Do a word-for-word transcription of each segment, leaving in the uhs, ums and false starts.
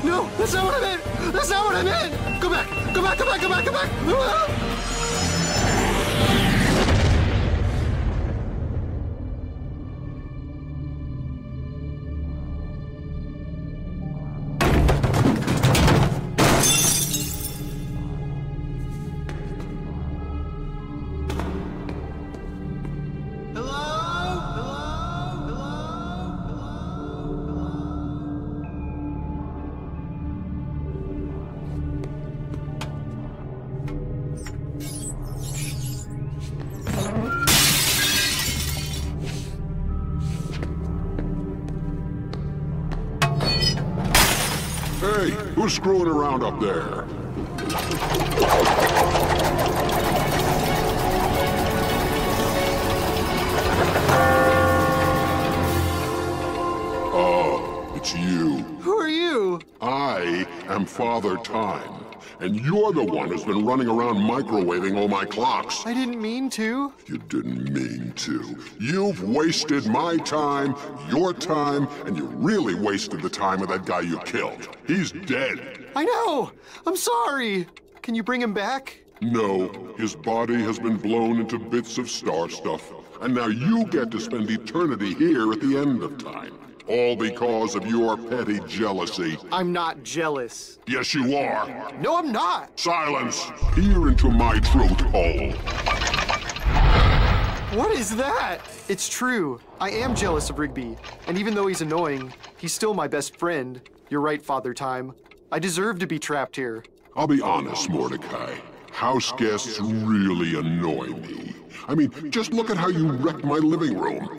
No, that's not what I meant! That's not what I meant! Go back! Go back, go back, go back, go back! Ah! Hey, who's screwing around up there? Oh, it's you. Who are you? I am Father Time, and you're the one who's been running around microwaving all my clocks. I didn't mean to. You didn't mean to. You've wasted my time, your time, and you really wasted the time of that guy you killed. He's dead. I know! I'm sorry! Can you bring him back? No, his body has been blown into bits of star stuff, and now you get to spend eternity here at the end of time. All because of your petty jealousy. I'm not jealous. Yes, you are. No, I'm not! Silence! Peer into my truth hole. What is that? It's true. I am jealous of Rigby. And even though he's annoying, he's still my best friend. You're right, Father Time. I deserve to be trapped here. I'll be honest, Mordecai. House guests really annoy me. I mean, just look at how you wrecked my living room.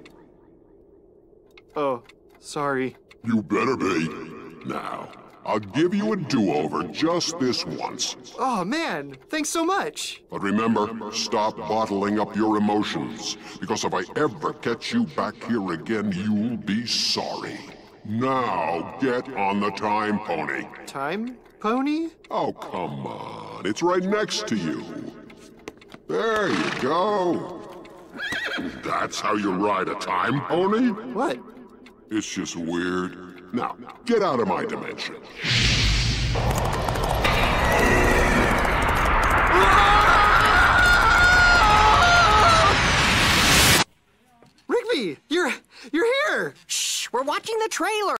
Oh, sorry. You better be. Now, I'll give you a do-over just this once. Oh, man. Thanks so much. But remember, stop bottling up your emotions, because if I ever catch you back here again, you'll be sorry. Now, get on the time pony. Time pony? Oh, come on. It's right next to you. There you go. That's how you ride a time pony? What? It's just weird. Now, get out of my dimension. Rigby, you're you're here. Shh, we're watching the trailer.